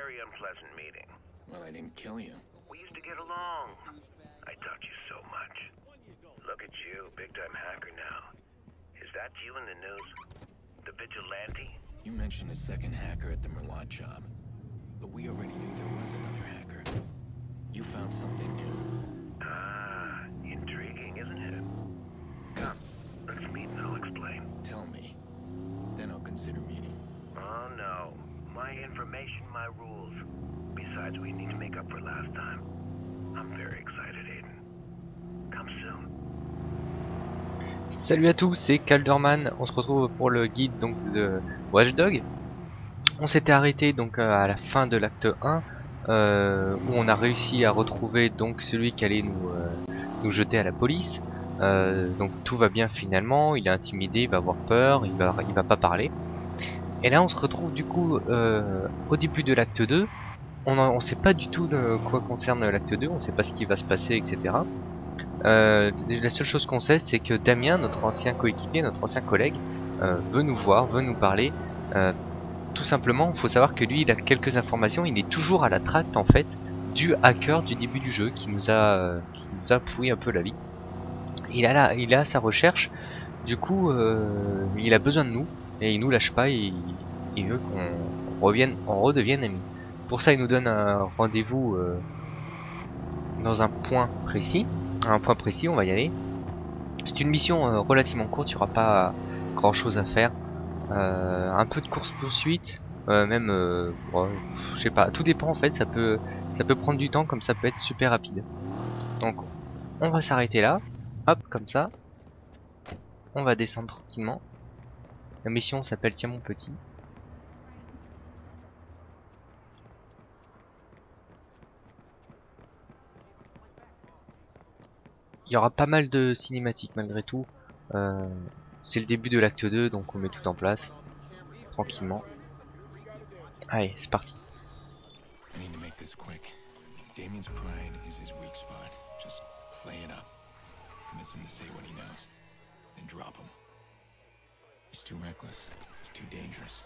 very unpleasant meeting. Well, I didn't kill you. We used to get along. I taught you so much. Look at you, big-time hacker now. Is that you in the news? The vigilante? You mentioned a second hacker at the Merlot job. But we already knew there was another hacker. You found something new. Ah, intriguing, isn't it? Come, let's meet and I'll explain. Tell me. Then I'll consider meeting. Oh no. My information, my rules. Besides, we need to make up for last time. I'm very excited, Aiden. Come soon. Salut à tous, c'est Calderman. On se retrouve pour le guide donc de Watch Dogs. On s'était arrêté donc à la fin de l'acte 1 où on a réussi à retrouver donc celui qui allait nous jeter à la police. Donc tout va bien finalement, il est intimidé, il va avoir peur, il va pas parler. Et là on se retrouve du coup au début de l'acte 2. On sait pas du tout de quoi concerne l'acte 2, on sait pas ce qui va se passer, etc. La seule chose qu'on sait, c'est que Damien, notre ancien coéquipier, notre ancien collègue, veut nous voir, veut nous parler. Tout simplement, il faut savoir que lui, il a quelques informations. Il est toujours à la traque en fait du hacker du début du jeu qui nous a pourri un peu la vie. Il est à sa recherche. Du coup, il a besoin de nous et il nous lâche pas. Il veut qu'on redevienne amis. Pour ça, il nous donne un rendez-vous dans un point précis. Un point précis, on va y aller. C'est une mission relativement courte. Il n'y aura pas grand chose à faire. Un peu de course poursuite, même, je sais pas, tout dépend en fait. Ça peut prendre du temps, comme ça peut être super rapide. Donc, on va s'arrêter là, hop, comme ça. On va descendre tranquillement. La mission s'appelle Tiens mon petit. Il y aura pas mal de cinématiques malgré tout. C'est le début de l'acte 2, donc on met tout en place tranquillement. Allez, c'est parti. I need to make this quick. Damien's pride is his weak spot. Just play it up. Convince him to say what he knows. Then drop him. He's too reckless. He's too dangerous.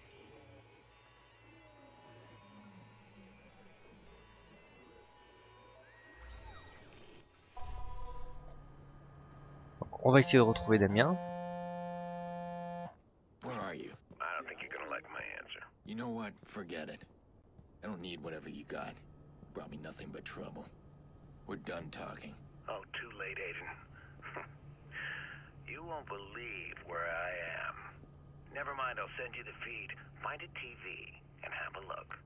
Donc, on va essayer de retrouver Damien. Where are you? I don't think you're gonna like my answer. You know what? Forget it. I don't need whatever you got. Brought me nothing but trouble. We're done talking. Oh, too late, Aiden. You won't believe where I am. Never mind, I'll send you the feed. Find a TV and have a look.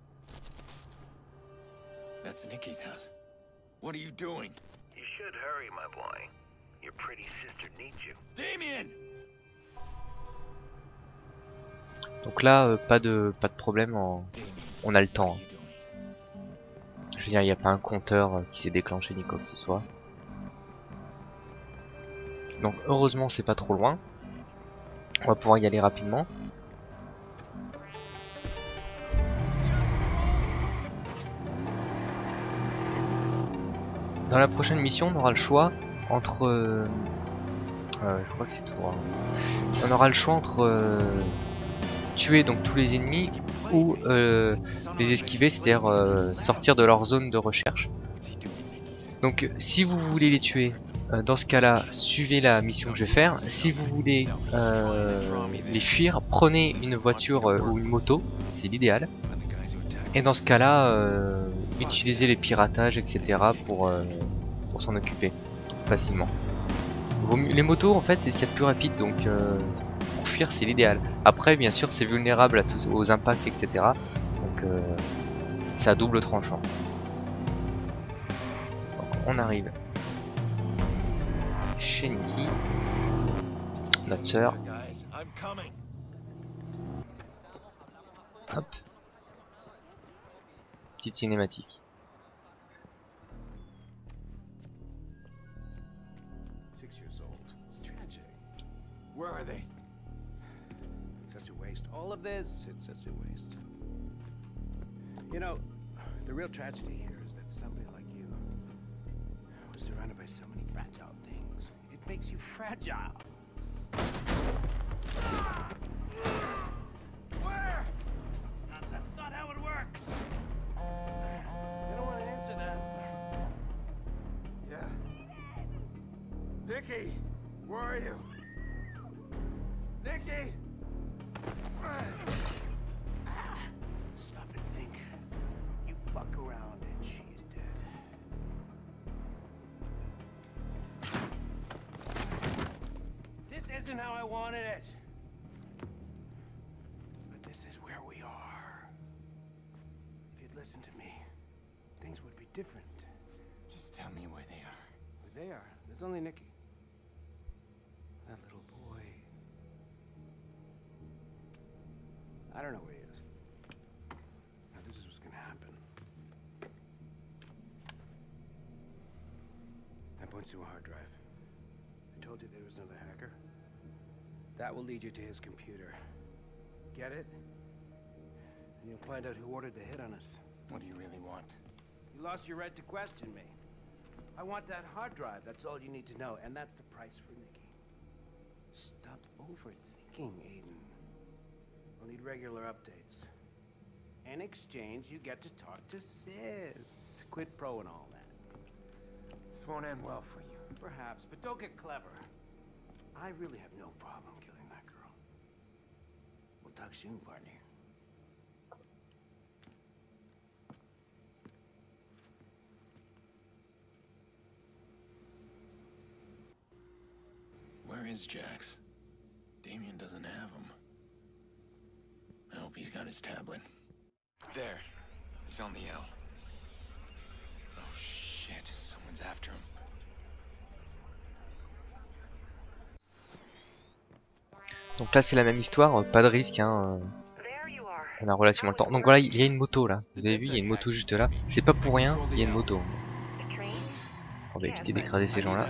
That's Nikki's house. What are you doing? You should hurry, my boy. Your pretty sister needs you. Damien! Donc là, pas de problème, on a le temps. Je veux dire, il n'y a pas un compteur qui s'est déclenché ni quoi que ce soit. Donc heureusement, c'est pas trop loin. On va pouvoir y aller rapidement. Dans la prochaine mission, on aura le choix entre... je crois que c'est tout droit. On aura le choix entre... tuer donc tous les ennemis ou les esquiver, c'est-à-dire sortir de leur zone de recherche. Donc si vous voulez les tuer, dans ce cas-là, suivez la mission que je vais faire. Si vous voulez les fuir, prenez une voiture ou une moto, c'est l'idéal. Et dans ce cas-là, utilisez les piratages, etc. pour s'en occuper facilement. Les motos, en fait, c'est ce qu'il y a de plus rapide, donc fuir c'est l'idéal. Après bien sûr c'est vulnérable aux impacts, etc. Donc c'est à double tranchant. Donc on arrive chez Nikki, notre sœur. Hop. Petite cinématique. Where are they? Such a waste. All of this, it's such a waste. You know, the real tragedy here is that somebody like you was surrounded by so many fragile things. It makes you fragile. Where? That's not how it works. Nikki, where are you? Nikki! Stop and think. You fuck around and she's dead. This isn't how I wanted it. But this is where we are. If you'd listened to me, things would be different. Just tell me where they are. Where they are? There's only Nikki. That little boy. I don't know where he is. Now this is what's gonna happen. I points to a hard drive. I told you there was another hacker. That will lead you to his computer. Get it? And you'll find out who ordered the hit on us. What do you really want? You lost your right to question me. I want that hard drive, that's all you need to know, and that's the price for Nikki. Stop overthinking, Aiden. We'll need regular updates. In exchange, you get to talk to Sis. Quid pro and all that. This won't end well for you. Perhaps, but don't get clever. I really have no problem killing that girl. We'll talk soon, partner. Where is Jax? Damien doesn't have him. I hope he's got his tablet. There. He's on the L. Oh shit, someone's after him. Donc là c'est la même histoire, pas de risque hein. On a relativement le temps. Donc voilà, il y a une moto là. Vous avez vu, il y a une moto juste là. C'est pas pour rien s'il y a une moto. On va éviter d'écraser ces gens là.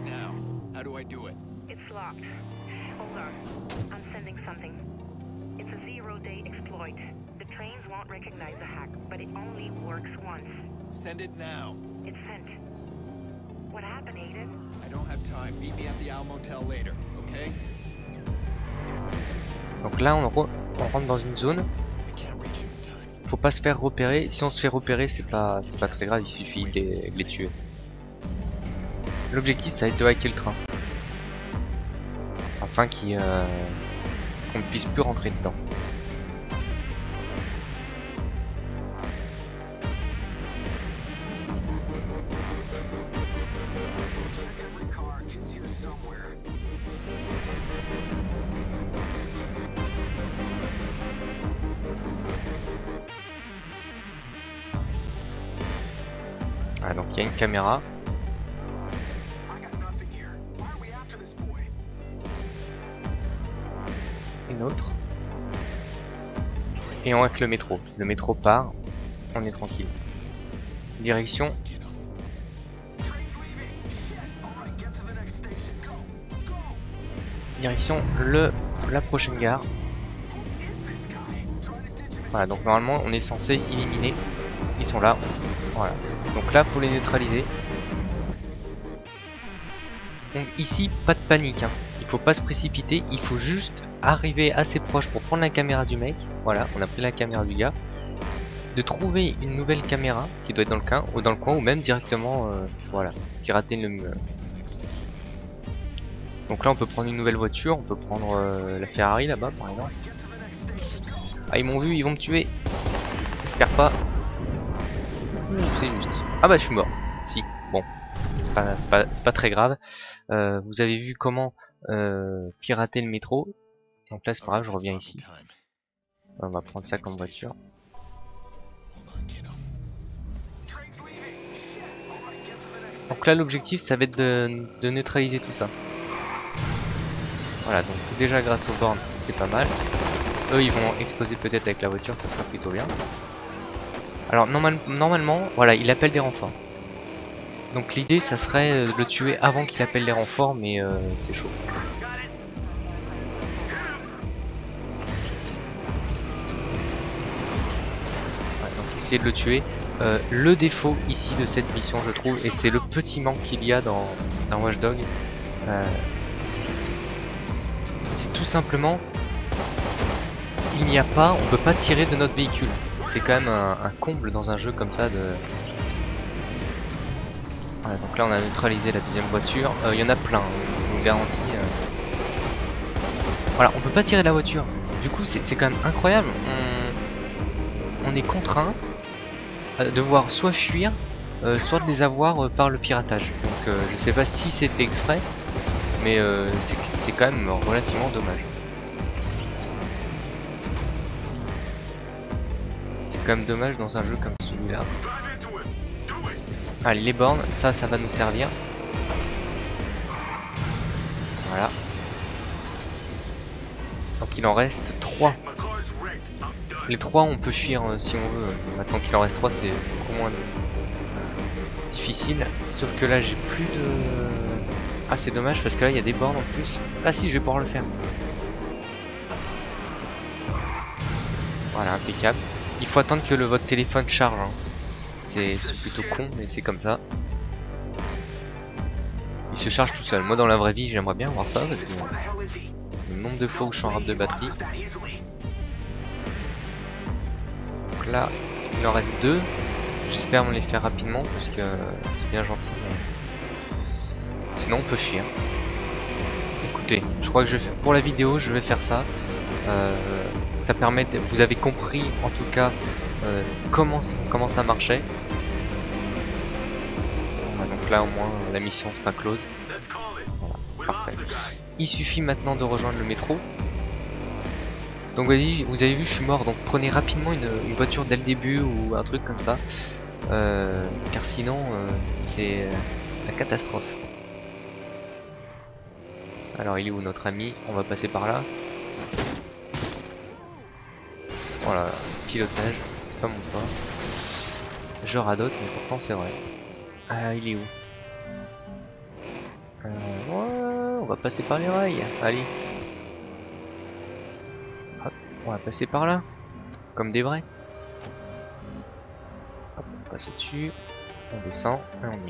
It's locked. Hold on. I'm sending something. It's a zero-day exploit. The trains won't recognize the hack, but it only works once. Send it now. It's sent. What happened, Aiden? I don't have time. Meet me at the Al Motel later, okay? Donc là on rentre dans une zone. Faut pas se faire repérer. Si on se fait repérer, c'est pas très grave, il suffit de les tuer. L'objectif ça va être de hacker le train. Afin qu'on ne puisse plus rentrer dedans. Ah, donc il y a une caméra. Une autre. Et on hack le métro. Le métro part. On est tranquille. Direction. Direction la prochaine gare. Voilà, donc normalement on est censé éliminer. Ils sont là. Voilà. Donc là faut les neutraliser. Donc ici pas de panique hein. Il faut pas se précipiter, il faut juste arriver assez proche pour prendre la caméra du mec. Voilà, on a pris la caméra du gars. De trouver une nouvelle caméra qui doit être dans le coin ou même directement voilà, pirater le mur. Donc là on peut prendre une nouvelle voiture, on peut prendre la Ferrari là-bas par exemple. Ah ils m'ont vu, ils vont me tuer. J'espère pas. C'est juste. Ah bah je suis mort. Si, bon. C'est pas très grave. Vous avez vu comment pirater le métro. Donc là c'est pas grave, je reviens ici. On va prendre ça comme voiture. Donc là l'objectif ça va être de neutraliser tout ça. Voilà, donc déjà grâce aux bornes c'est pas mal. Eux ils vont exploser peut-être avec la voiture, ça sera plutôt bien. Alors normalement, voilà, il appelle des renforts. Donc l'idée ça serait de le tuer avant qu'il appelle les renforts, mais c'est chaud. Ouais, donc essayer de le tuer. Le défaut ici de cette mission je trouve, et c'est le petit manque qu'il y a dans Watch Dogs, c'est tout simplement on peut pas tirer de notre véhicule. C'est quand même un comble dans un jeu comme ça de... Voilà, donc là on a neutralisé la deuxième voiture. Il y en a plein, je vous le garantis. Voilà, on peut pas tirer de la voiture. Du coup c'est quand même incroyable. On est contraint de devoir soit fuir, soit de les avoir par le piratage. Donc je sais pas si c'est fait exprès, mais c'est quand même relativement dommage. C'est quand même dommage dans un jeu comme celui-là. Allez, les bornes, ça va nous servir. Voilà. Donc il en reste 3. Les 3 on peut fuir si on veut. Maintenant qu'il en reste 3 c'est beaucoup moins difficile. Sauf que là j'ai plus de... Ah c'est dommage parce que là il y a des bornes en plus. Ah si, je vais pouvoir le faire. Voilà, impeccable. Il faut attendre que votre téléphone charge. Hein. C'est plutôt con mais c'est comme ça. Il se charge tout seul. Moi dans la vraie vie j'aimerais bien voir ça parce que le nombre de fois où je suis en rab de batterie. Donc là il en reste 2. J'espère me les faire rapidement parce que c'est bien gentil. Mais... sinon on peut fuir. Écoutez, je crois que je vais faire... pour la vidéo je vais faire ça. Ça permet de... vous avez compris en tout cas comment ça marchait. Voilà, donc là au moins la mission sera close. Voilà, parfait. Il suffit maintenant de rejoindre le métro. Donc vas-y, vous avez vu, je suis mort, donc prenez rapidement une voiture dès le début ou un truc comme ça. Car sinon c'est la catastrophe. Alors il est où notre ami? On va passer par là. Voilà, pilotage, c'est pas mon fort. Je radote, mais pourtant c'est vrai. Ah, il est où? Ouais, on va passer par les rails. Allez. Hop, on va passer par là. Comme des vrais. Hop, on passe au-dessus. On descend et on y est.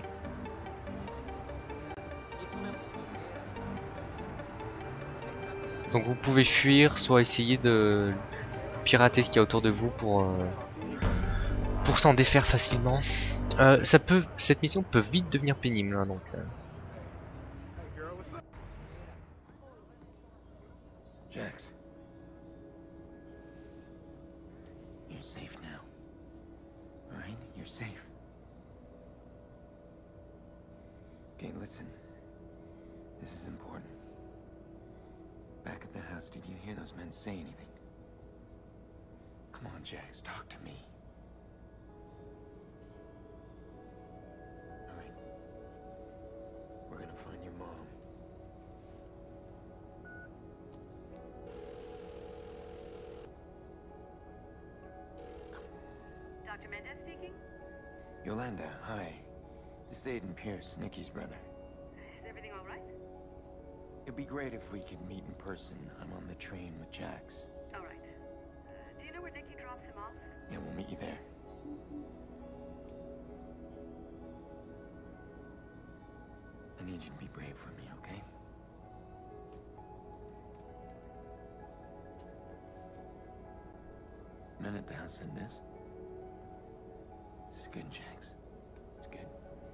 Donc vous pouvez fuir, soit essayer de pirater ce qu'il y a autour de vous pour s'en défaire facilement. Cette mission peut vite devenir pénible, hein, donc. Jax. You're safe now. Alright? You're safe. Okay, listen. This is important. Back at the house, did you hear those men say anything? Come on, Jax, talk to me. Alright. We're gonna find your mom. Dr. Mendez speaking? Yolanda, hi. This is Aiden Pierce, Nikki's brother. Is everything all right? It'd be great if we could meet in person. I'm on the train with Jax. All right. Do you know where Nikki drops him off? Yeah, we'll meet you there. I need you to be brave for me, okay? Men at the house said this. This is good, Jax. It's good.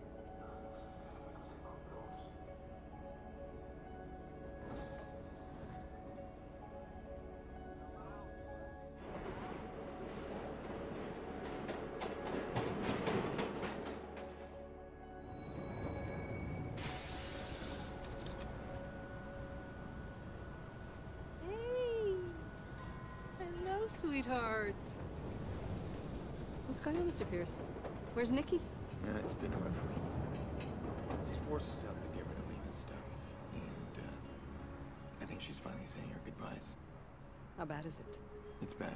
Hey! Hello, sweetheart. What's going on, Mr. Pierce? Where's Nikki? Yeah, it's been a rough week. She's forced herself to get rid of Lena's stuff. And, I think she's finally saying her goodbyes. How bad is it? It's bad.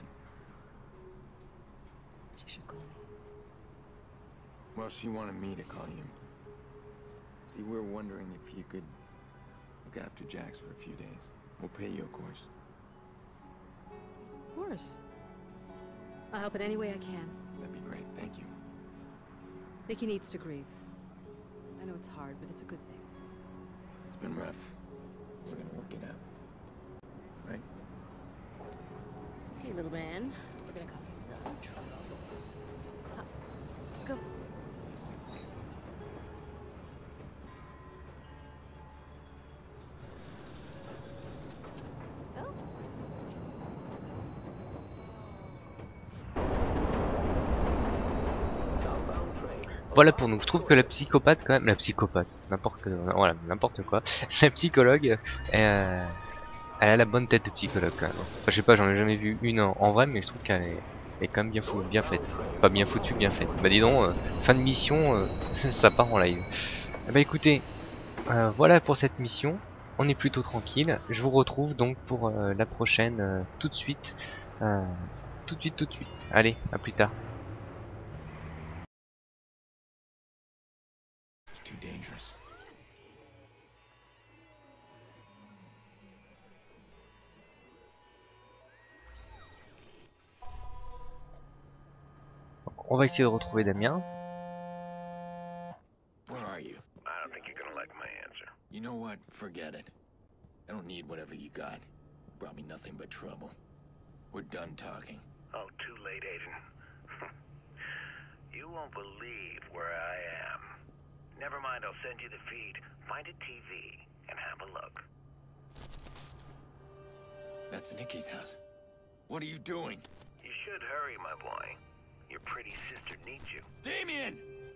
She should call me. Well, she wanted me to call you. See, we're wondering if you could look after Jax for a few days. We'll pay you, of course. Of course. I'll help in any way I can. That'd be great, thank you. Nikki needs to grieve. I know it's hard, but it's a good thing. It's been rough. We're gonna work it out. Right? Hey, little man. We're gonna cause some trouble. Let's go. voilà pour nous. Je trouve que la psychopathe quand même, la psychopathe, voilà, n'importe quoi, la psychologue, elle a la bonne tête de psychologue quand même. Enfin, je sais pas, j'en ai jamais vu une en vrai, mais je trouve qu'elle est quand même bien faite. Pas bien foutue, bien faite. Bah dis donc, fin de mission, ça part en live. Bah écoutez, voilà pour cette mission. On est plutôt tranquille. Je vous retrouve donc pour la prochaine tout de suite. Tout de suite. Allez, à plus tard. It's too dangerous. Donc, on va essayer de retrouver Damien. Where are you? I don't think you're gonna like my answer. You know what? Forget it. I don't need whatever you got. Brought me nothing but trouble. We're done talking. Oh, too late, Aiden. You won't believe where I am. Never mind, I'll send you the feed. Find a TV and have a look. That's Nikki's house. What are you doing? You should hurry, my boy. Your pretty sister needs you. Damien!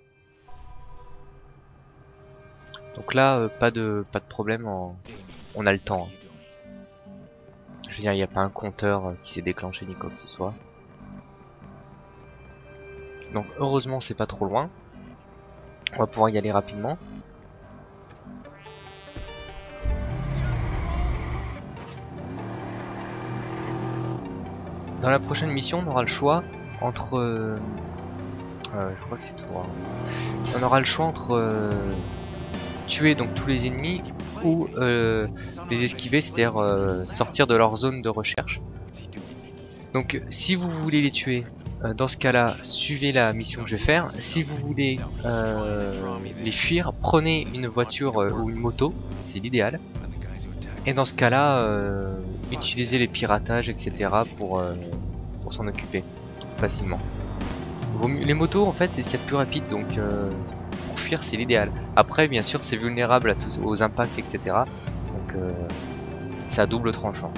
Donc là, pas de problème, on a le temps. What are you doing? Je veux dire, il n'y a pas un compteur qui s'est déclenché ni quoi que ce soit. Donc heureusement, c'est pas trop loin. On va pouvoir y aller rapidement. Dans la prochaine mission, on aura le choix entre... je crois que c'est tout droit. On aura le choix entre tuer donc tous les ennemis ou les esquiver, c'est-à-dire sortir de leur zone de recherche. Donc si vous voulez les tuer, dans ce cas-là, suivez la mission que je vais faire. Si vous voulez les fuir, prenez une voiture ou une moto, c'est l'idéal. Et dans ce cas-là, utilisez les piratages, etc. pour s'en occuper facilement. Les motos, en fait, c'est ce qu'il y a de plus rapide, donc pour fuir, c'est l'idéal. Après, bien sûr, c'est vulnérable aux impacts, etc. Donc, c'est à double tranchant.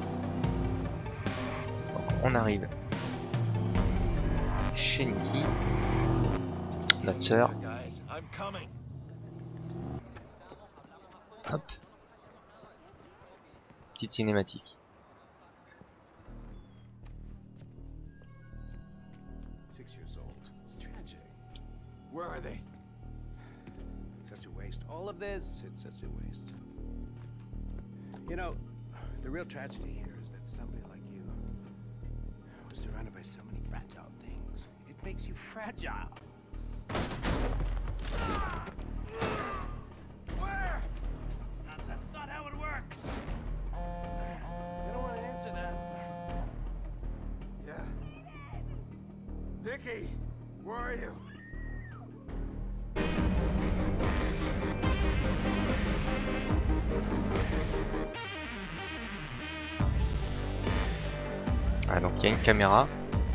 Donc, on arrive chez Nikki, notre sœur. Guys, I'm coming. Hop. Petite cinématique. 6 years old. It's tragic. Where are they? Such a waste. All of this, it's such a waste. You know, the real tragedy here is that somebody like you was surrounded by so many fragile things. It makes you fragile. Where? That's not how it works. I don't want to answer that. Yeah. Nikki, where are you? Ah, donc il y a une caméra.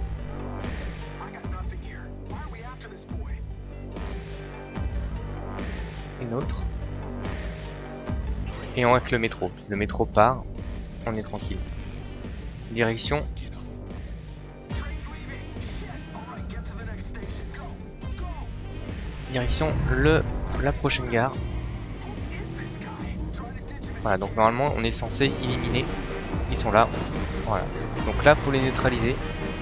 Une autre. Et on avec le métro. Le métro part. On est tranquille. Direction. Direction la prochaine gare. Voilà, donc normalement on est censé éliminer. Ils sont là. Voilà. Donc là, faut les neutraliser.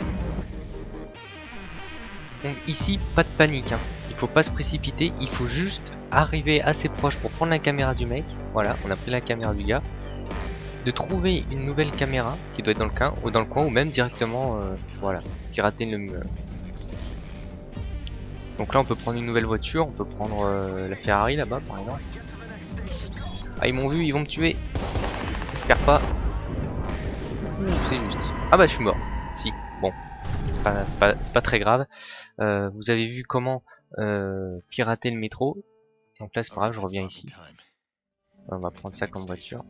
Donc ici, pas de panique. Hein. Il faut pas se précipiter. Il faut juste arriver assez proche pour prendre la caméra du mec. Voilà, on a pris la caméra du gars. De trouver une nouvelle caméra qui doit être dans le coin ou même directement, voilà, pirater le. Donc là, on peut prendre une nouvelle voiture. On peut prendre la Ferrari là-bas, par exemple. Ah, ils m'ont vu, ils vont me tuer. J'espère pas. C'est juste. Ah bah je suis mort. Si, bon. C'est pas très grave. Vous avez vu comment pirater le métro. Donc là c'est pas grave, je reviens ici. On va prendre ça comme voiture.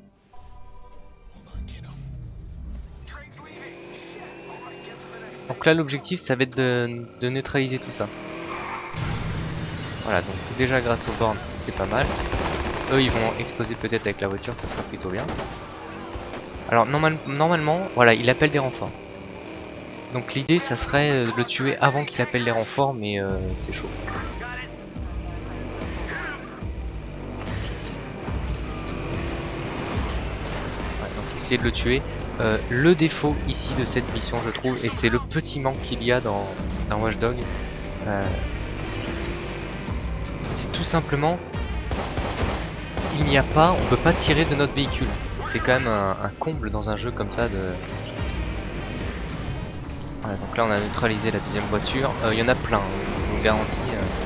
Donc là l'objectif ça va être de neutraliser tout ça. Voilà, donc déjà grâce aux bornes c'est pas mal. Eux ils vont exploser peut-être avec la voiture, ça sera plutôt bien. Alors normalement, voilà, il appelle des renforts. Donc l'idée, ça serait de le tuer avant qu'il appelle les renforts, mais c'est chaud. essayer de le tuer. Le défaut ici de cette mission, je trouve, et c'est le petit manque qu'il y a dans Watch Dogs, c'est tout simplement, il n'y a pas, on peut pas tirer de notre véhicule. C'est quand même un comble dans un jeu comme ça de... Voilà, donc là on a neutralisé la deuxième voiture. Il y en a plein, je vous le garantis.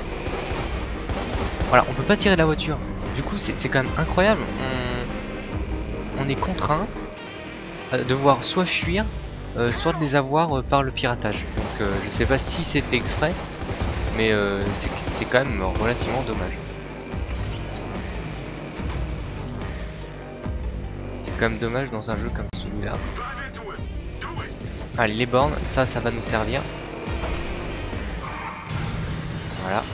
Voilà, on peut pas tirer de la voiture. Du coup c'est quand même incroyable. On est contraint de devoir soit fuir, soit de les avoir par le piratage. Donc je sais pas si c'est fait exprès, mais c'est quand même relativement dommage. C'est quand même dommage dans un jeu comme celui-là. Allez, les bornes, ça va nous servir. Voilà.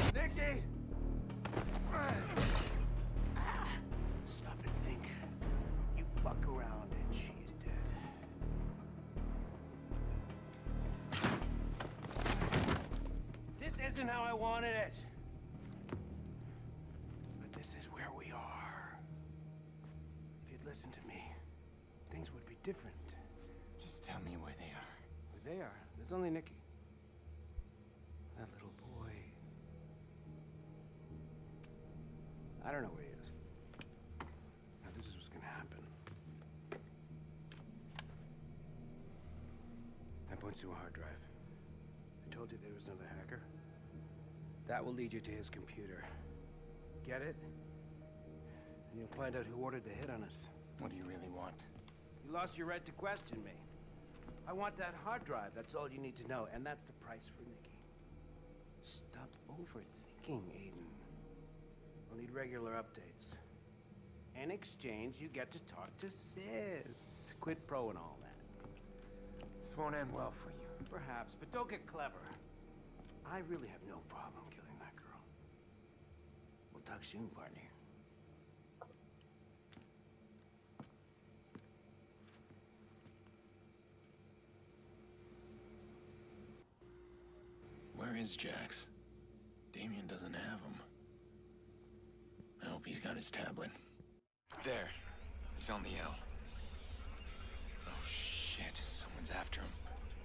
Isn't how I wanted it. But this is where we are. If you'd listened to me, things would be different. Just tell me where they are. Where they are? There's only Nicky. That little boy. I don't know where he is. Now this is what's gonna happen. I points to a hard drive. I told you there was another hacker. That will lead you to his computer. Get it? And you'll find out who ordered the hit on us. What do you really want? You lost your right to question me. I want that hard drive, that's all you need to know, and that's the price for Nicky. Stop overthinking, Aiden. We'll need regular updates. In exchange, you get to talk to Sis. Quid pro and all that. This won't end well for you. Perhaps, but don't get clever. I really have no problem killing that girl. We'll talk soon, partner. Where is Jax? Damien doesn't have him. I hope he's got his tablet. There. He's on the L. Oh shit, someone's after him.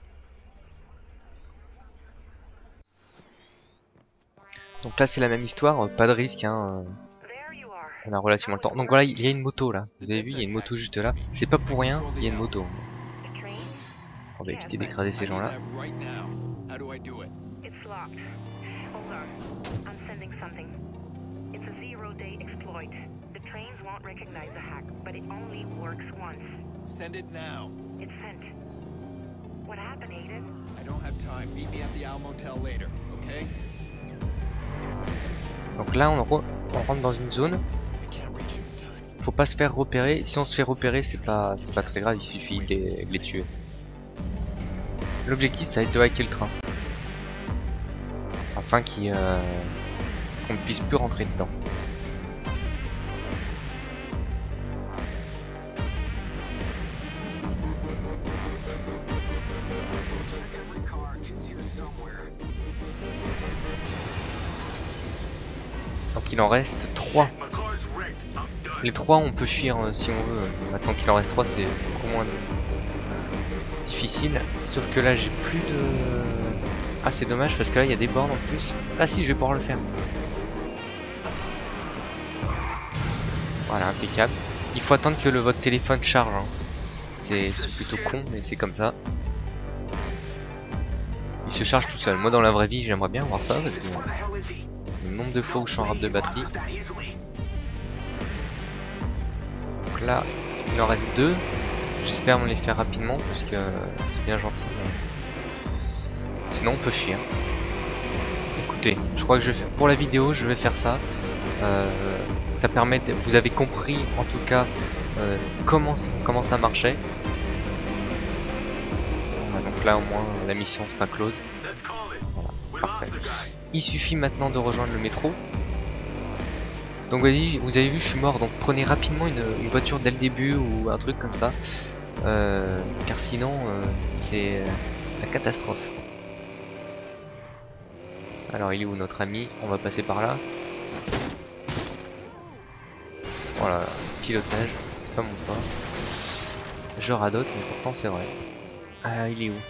Donc là c'est la même histoire, pas de risque hein. On a relativement le temps. Donc voilà, il y a une moto là. Vous avez vu, il y a une moto juste là. C'est pas pour rien s'il y a une moto. On va éviter d'écraser ces gens là. Send it now. It's sent. What happened, Aiden? I don't have time. Meet me at the Al Motel later, okay? Donc là on rentre dans une zone. Faut pas se faire repérer. Si on se fait repérer c'est pas très grave, il suffit de les tuer. L'objectif ça va être de hacker le train. Afin qu'on ne puisse plus rentrer dedans. Donc il en reste 3. Les 3 on peut fuir si on veut. Maintenant qu'il en reste 3 c'est beaucoup moins difficile. Sauf que là j'ai plus de... Ah c'est dommage parce que là il y a des bornes en plus. Ah si je vais pouvoir le faire. Voilà, impeccable. Il faut attendre que votre téléphone charge hein. C'est plutôt con mais c'est comme ça. Il se charge tout seul. Moi dans la vraie vie j'aimerais bien voir ça parce que le nombre de fois où je suis en rate de batterie. Donc là il en reste 2. J'espère me les faire rapidement parce que c'est bien gentil. Mais... Sinon on peut fuir. Écoutez, je crois que je vais faire... pour la vidéo je vais faire ça. Ça permet de... Vous avez compris en tout cas comment ça marchait. Voilà, donc là au moins la mission sera close. Voilà, parfait. Il suffit maintenant de rejoindre le métro. Donc vas-y, vous avez vu je suis mort, donc prenez rapidement une voiture dès le début ou un truc comme ça. Car sinon c'est la catastrophe. Alors il est où notre ami? On va passer par là. Voilà, pilotage, c'est pas mon fort. Je radote, mais pourtant c'est vrai. Ah, il est où?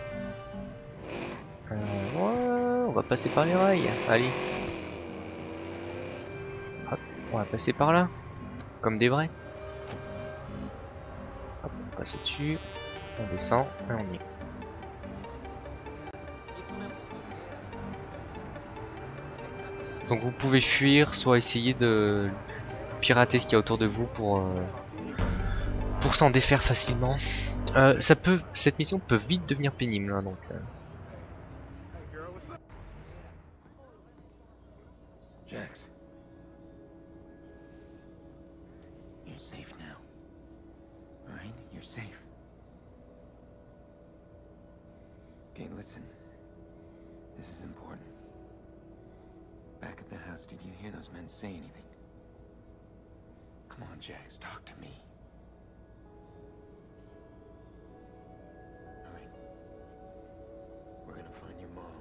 Ouais, on va passer par les rails. Allez. Hop, on va passer par là. Comme des vrais. Hop, on passe au-dessus. On descend et on y est. Donc vous pouvez fuir, soit essayer de pirater ce qu'il y a autour de vous pour s'en défaire facilement. Cette mission peut vite devenir pénible, hein, donc. Jax. You're safe now. Alright? You're safe. Okay, listen. This is important. Back at the house, did you hear those men say anything? Come on, Jax, talk to me. Alright. We're gonna find your mom.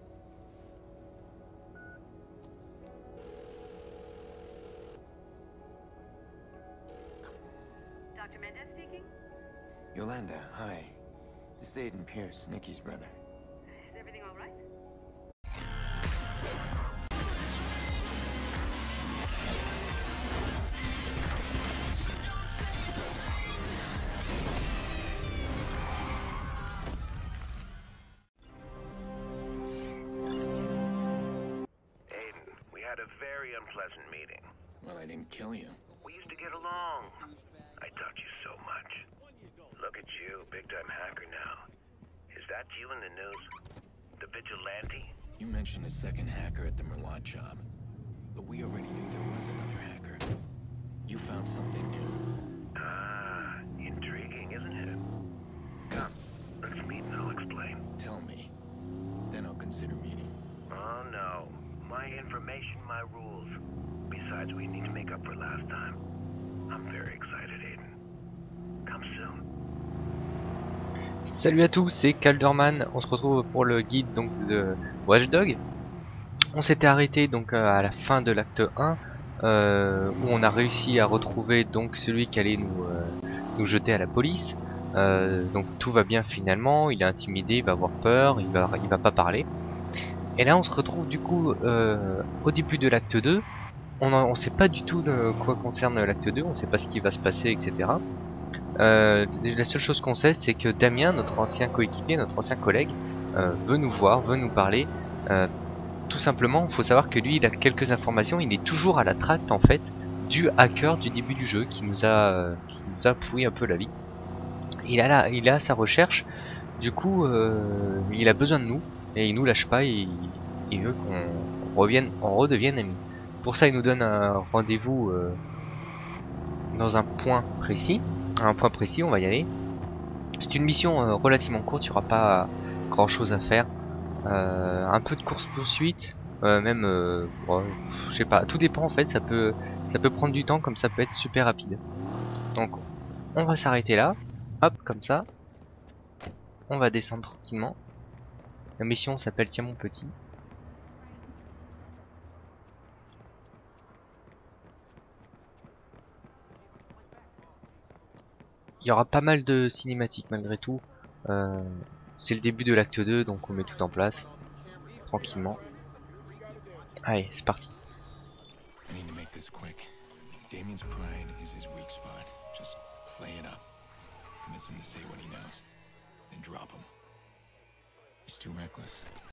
Dr. Mendez speaking? Yolanda, hi. This is Aiden Pierce, Nikki's brother. Is everything all right? Aiden, we had a very unpleasant meeting. Well, I didn't kill you. We used to get along. I taught you so much. Look at you, big-time hacker now. Is that you in the news? The vigilante? You mentioned a second hacker at the Merlot job. But we already knew there was another hacker. You found something new. Ah, intriguing, isn't it? Come, let's meet and I'll explain. Tell me. Then I'll consider meeting. Oh no, my information, my rules. Besides, we need to make up for last time. I'm very excited, Aiden. Come soon. Salut à tous, c'est Calderman. On se retrouve pour le guide donc de Watch Dogs. On s'était arrêté donc à la fin de l'acte 1 où on a réussi à retrouver donc celui qui allait nous jeter à la police. Donc tout va bien finalement, il est intimidé, il va avoir peur, il va pas parler. Et là on se retrouve du coup au début de l'acte 2. On sait pas du tout de quoi concerne l'acte 2, on sait pas ce qui va se passer, etc. La seule chose qu'on sait, c'est que Damien, notre ancien coéquipier, notre ancien collègue, veut nous voir, veut nous parler. Tout simplement, il faut savoir que lui, il a quelques informations. Il est toujours à la traque en fait du hacker du début du jeu qui nous a pourri un peu la vie. Il est à sa recherche. Du coup, il a besoin de nous et il nous lâche pas. Et il veut qu'on redevienne amis. Pour ça, il nous donne un rendez-vous dans un point précis. Un point précis, on va y aller. C'est une mission relativement courte, il n'y aura pas grand chose à faire. Un peu de course poursuite, même, bon, je sais pas, tout dépend en fait, ça peut prendre du temps comme ça peut être super rapide. Donc on va s'arrêter là, hop, comme ça. On va descendre tranquillement. La mission s'appelle Tiens mon petit. Il y aura pas mal de cinématiques malgré tout. C'est le début de l'acte 2, donc on met tout en place. Tranquillement. Allez, c'est parti. I need to make this quick. Damien's pride is his weak spot. Just play it up. Convince him to say what he knows. Then drop him. He's too reckless.